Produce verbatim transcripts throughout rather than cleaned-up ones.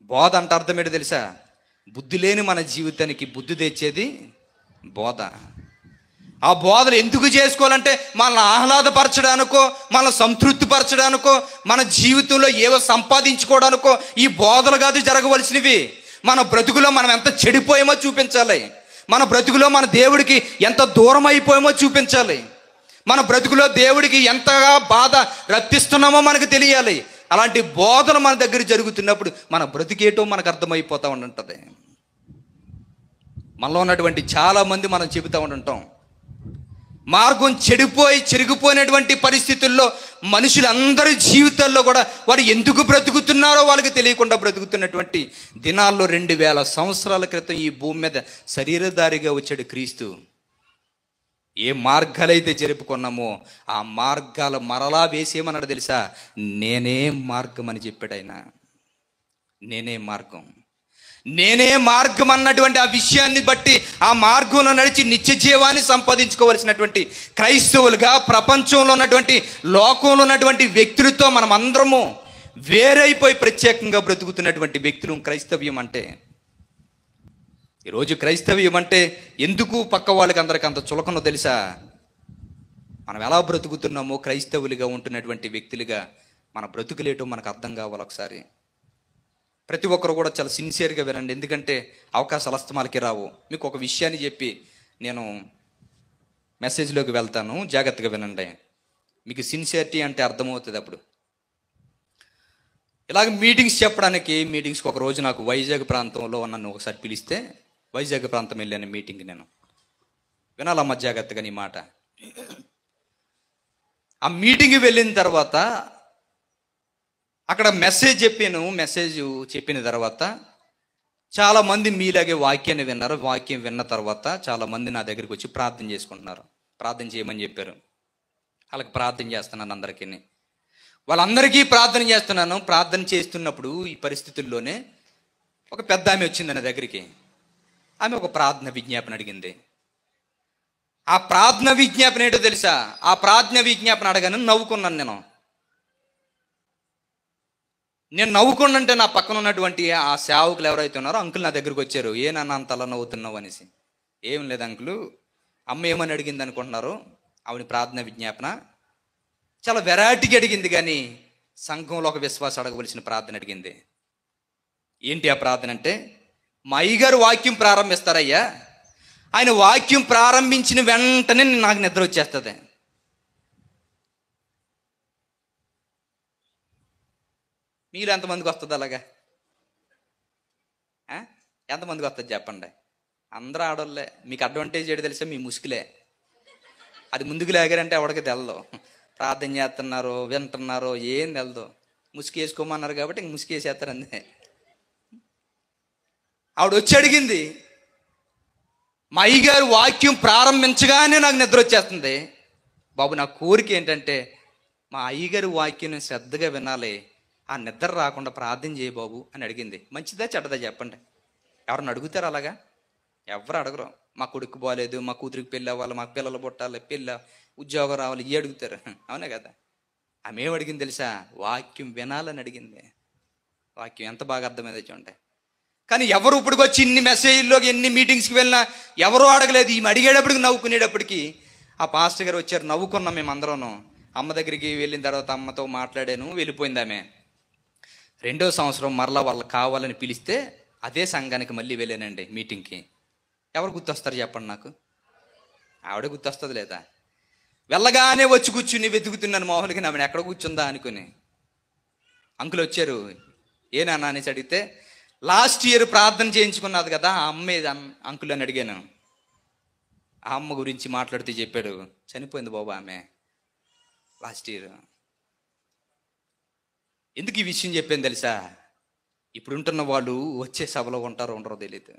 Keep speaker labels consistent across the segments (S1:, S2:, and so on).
S1: బోధ అంటే అర్థం ఏంటో తెలుసా? బుద్ధి లేని మన జీవితానికి బుద్ధి తెచ్చేది బోధ. ఆ బోధలు ఎందుకు చేసుకోవాలంటే మనల్ని ఆహ్లాదపరచడానికో, మనల్ని సంతృప్తి పరచడానికో, మన జీవితంలో ఏవో సంపాదించుకోవడానికో ఈ బోధలు కాదు జరగవలసినవి. మన బ్రతుకులో మనం ఎంత చెడిపోయామో చూపించాలి. మన బ్రతుకులో మన దేవుడికి ఎంత దూరం అయిపోయామో చూపించాలి. మన బ్రతుకులో దేవుడికి ఎంతగా బాధ రప్పిస్తున్నామో మనకు తెలియాలి. అలాంటి బోధన మన దగ్గర జరుగుతున్నప్పుడు మన బ్రతికేటో మనకు అర్థమైపోతూ ఉంటుంది. మనలో ఉన్నటువంటి చాలామంది మనం చెబుతూ ఉంటాం, మార్గం చెడిపోయి చెరిగిపోయినటువంటి పరిస్థితుల్లో మనుషులందరి జీవితాల్లో కూడా వారు ఎందుకు బ్రతుకుతున్నారో వాళ్ళకి తెలియకుండా బ్రతుకుతున్నటువంటి దినాల్లో రెండు వేల సంవత్సరాల క్రితం ఈ భూమి మీద శరీరధారిగా వచ్చాడు క్రీస్తు. ఏ మార్గాలైతే జరుపుకున్నామో ఆ మార్గాలు మరలా వేసేమన్నాడు తెలుసా? నేనే మార్గం అని చెప్పాడు ఆయన. నేనే మార్గం, నేనే మార్గం అన్నటువంటి ఆ విషయాన్ని బట్టి ఆ మార్గంలో నడిచి నిత్య జీవాన్ని సంపాదించుకోవలసినటువంటి క్రైస్తవులుగా ప్రపంచంలో ఉన్నటువంటి లోకంలో ఉన్నటువంటి వ్యక్తులతో మనం అందరము వేరైపోయి ప్రత్యేకంగా బ్రతుకుతున్నటువంటి వ్యక్తులు క్రైస్తవ్యం అంటే. ఈరోజు క్రైస్తవ్యం అంటే ఎందుకు పక్క వాళ్ళకి అందరికి అంత చులకనో తెలుసా? మనం ఎలా బ్రతుకుతున్నామో క్రైస్తవులుగా ఉంటున్నటువంటి వ్యక్తులుగా మన బ్రతుకులేటో మనకు అర్థం కావాలి. ఒకసారి ప్రతి ఒక్కరు కూడా చాలా సిన్సియర్గా వినండి, ఎందుకంటే అవకాశాలు అస్తమాలకి రావు. మీకు ఒక విషయాన్ని చెప్పి నేను మెసేజ్లోకి వెళ్తాను, జాగ్రత్తగా వినండి. మీకు సిన్సియరిటీ అంటే అర్థమవుతుంది. అప్పుడు ఇలాగ మీటింగ్స్ చెప్పడానికి, మీటింగ్స్కి ఒక రోజు నాకు వైజాగ్ ప్రాంతంలో నన్ను ఒకసారి పిలిస్తే వైజాగ్ ప్రాంతం వెళ్ళాను మీటింగ్. నేను వినాలమ్మ జాగ్రత్తగా నీ మాట. ఆ మీటింగ్కి వెళ్ళిన తర్వాత అక్కడ మెసేజ్ చెప్పాను. మెసేజ్ చెప్పిన తర్వాత చాలామంది మీలాగే వాక్యాన్ని విన్నారు. వాక్యం విన్న తర్వాత చాలామంది నా దగ్గరికి వచ్చి ప్రార్థన చేసుకుంటున్నారు. ప్రార్థన చేయమని చెప్పారు. వాళ్ళకి ప్రార్థన చేస్తున్నాను అందరికీ. వాళ్ళందరికీ ప్రార్థన చేస్తున్నాను. ప్రార్థన చేస్తున్నప్పుడు ఈ పరిస్థితుల్లోనే ఒక పెద్ద ఆమె వచ్చింది నా దగ్గరికి. ఆమె ఒక ప్రార్థన విజ్ఞాపన అడిగింది. ఆ ప్రార్థన విజ్ఞాపన ఏంటో తెలుసా? ఆ ప్రార్థన విజ్ఞాపన అడగాను నవ్వుకున్నాను. నేను నేను నవ్వుకున్నంటే నా పక్కన ఉన్నటువంటి ఆ సేవకులు ఎవరైతే ఉన్నారో అంకుల్ నా దగ్గరికి వచ్చారు. ఏ నాన్న అంతలా నవ్వుతున్నావు అనేసి. ఏం లేదు అంకులు, అమ్మ ఏమని అడిగింది అనుకుంటున్నారు? ఆవిడ ప్రార్థన విజ్ఞాపన చాలా వెరైటీగా అడిగింది, కానీ సంఘంలో ఒక విశ్వాసం అడగవలసిన ప్రార్థన అడిగింది. ఏంటి ఆ ప్రార్థన అంటే, మా అయ్యగారు వాక్యం ప్రారంభిస్తారయ్యా, ఆయన వాక్యం ప్రారంభించిన వెంటనే నాకు నిద్ర వచ్చేస్తుంది. మీరు ఎంతమందికి వస్తుంది అలాగా? ఎంతమందికి వస్తుంది చెప్పండి? అందరూ ఆడోళ్ళే. మీకు అడ్వాంటేజ్ ఏంటి తెలుసా? మీ ముసుగులే. అది ముందుకు లేగారంటే ఎవరికి తెలదు. ప్రార్థన చేస్తున్నారు, వింటున్నారు, ఏం తెలదు. ముసుగు వేసుకోమన్నారు కాబట్టి ఇంక ముసుగు వేసేస్తారు అంతే. ఆవిడ వచ్చి అడిగింది, మా అయ్యగారు వాక్యం ప్రారంభించగానే నాకు నిద్ర వచ్చేస్తుంది బాబు, నా కోరిక ఏంటంటే మా అయ్యగారు వాక్యం శ్రద్ధగా వినాలి, ఆ నిద్ర రాకుండా ప్రార్థన చేయ బాబు అని అడిగింది. మంచిదా చెడ్డదా చెప్పండి? ఎవరిని అడుగుతారు అలాగా? ఎవరు అడగరు. మా కొడుకు బాగాలేదు, మా కూతురికి పెళ్ళి అవ్వాలి, మా పిల్లలు పుట్టాలి, పెళ్ళి ఉద్యోగం రావాలి, ఇవి అడుగుతారు. అవునా కదా? ఆమె ఏం అడిగింది తెలుసా? వాక్యం వినాలని అడిగింది. వాక్యం ఎంత బాగా అర్థమైందో చూడండి. కానీ ఎవరు ఇప్పటికి వచ్చి ఇన్ని మెసేజ్లోకి ఎన్ని మీటింగ్స్కి వెళ్ళినా ఎవరూ అడగలేదు. ఈమె అడిగేటప్పటికి నవ్వుకునేటప్పటికి ఆ పాస్టర్ గారు వచ్చారు. నవ్వుకున్నాం మేము అందరం. అమ్మ దగ్గరికి వెళ్ళిన తర్వాత అమ్మతో మాట్లాడాను, వెళ్ళిపోయింది ఆమె. రెండో సంవత్సరం మరలా వాళ్ళకి కావాలని పిలిస్తే అదే సంఘానికి మళ్ళీ వెళ్ళానండి మీటింగ్కి. ఎవరు గుర్తొస్తారు చెప్పండి నాకు? ఆవిడ గుర్తొస్తుంది లేదా? వెళ్ళగానే వచ్చి కూర్చుని వెతుకుతున్నాను మామూలుగా ఆమెను ఎక్కడ కూర్చుందా అనుకుని. అంకులు వచ్చారు. ఏ నాన్న అనేసి అడిగితే, లాస్ట్ ఇయర్ ప్రార్థన చేయించుకున్నది కదా ఆ అమ్మే అంకుల్ అని అడిగాను. ఆ అమ్మ గురించి మాట్లాడితే చెప్పాడు, చనిపోయింది బాబు ఆమె లాస్ట్ ఇయర్. ఎందుకు ఈ విషయం చెప్పాను తెలుసా? ఇప్పుడు ఉంటున్న వాళ్ళు వచ్చే సభలో ఉంటారో ఉండరో తెలియదు.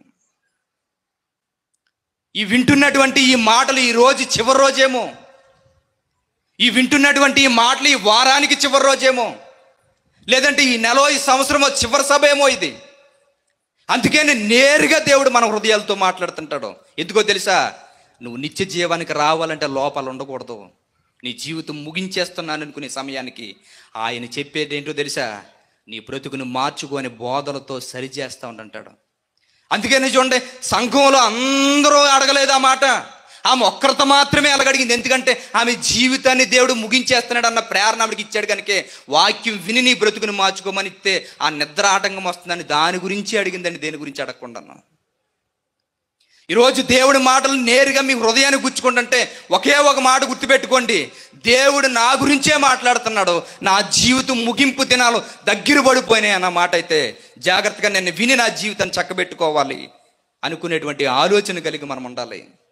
S1: ఈ వింటున్నటువంటి ఈ మాటలు ఈ రోజు చివరి రోజేమో, ఈ వింటున్నటువంటి ఈ మాటలు ఈ వారానికి చివరి రోజేమో, లేదంటే ఈ నెల ఈ సంవత్సరమో చివరి సభ ఏమో ఇది. అందుకని నేరుగా దేవుడు మన హృదయాలతో మాట్లాడుతుంటాడు. ఎందుకో తెలుసా? నువ్వు నిత్య జీవానికి రావాలంటే లోపాలు ఉండకూడదు. నీ జీవితం ముగించేస్తున్నాను అనుకునే సమయానికి ఆయన చెప్పేది ఏంటో తెలుసా? నీ బ్రతుకును మార్చుకొని బోధలతో సరిచేస్తా ఉండంటాడు. అందుకని చూడండి, సంఘంలో అందరూ అడగలేదు ఆ మాట, ఆమె ఒక్కరితో మాత్రమే అలాగడిగింది. ఎందుకంటే ఆమె జీవితాన్ని దేవుడు ముగించేస్తున్నాడు అన్న ప్రేరణ ఆవిడకి ఇచ్చాడు కనుకే వాక్యం విని నీ బ్రతుకుని మార్చుకోమని ఇస్తే ఆ నిద్ర ఆటంకం వస్తుందని దాని గురించి అడిగిందండి, దేని గురించి అడగకుండా. ఈరోజు దేవుడి మాటలు నేరుగా మీ హృదయాన్ని గుచ్చుకుంటుంటే ఒకే ఒక మాట గుర్తుపెట్టుకోండి, దేవుడు నా గురించే మాట్లాడుతున్నాడు, నా జీవితం ముగింపు దినాలు దగ్గర పడిపోయినాయి అన్న మాట అయితే జాగ్రత్తగా నేను విని నా జీవితాన్ని చక్కబెట్టుకోవాలి అనుకునేటువంటి ఆలోచన కలిగి మనం ఉండాలి.